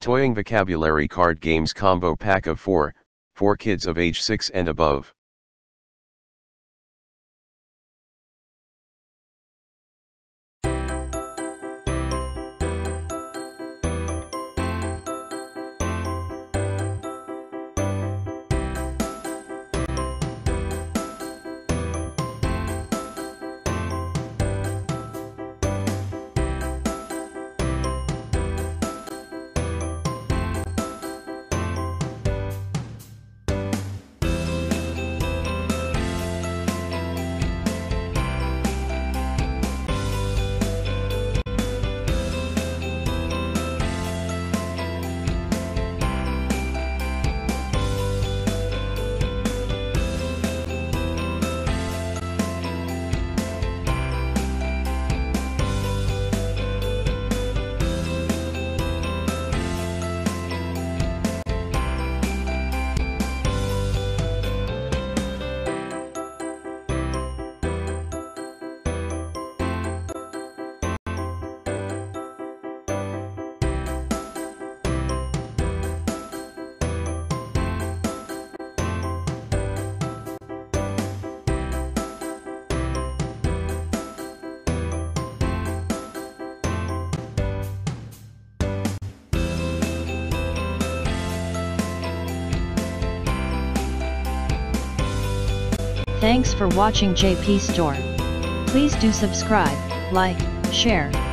Toiing Vocabulary Card Games Combo Pack of 4, for kids of age 6 and above. Thanks for watching JP Store. Please do subscribe, like, share,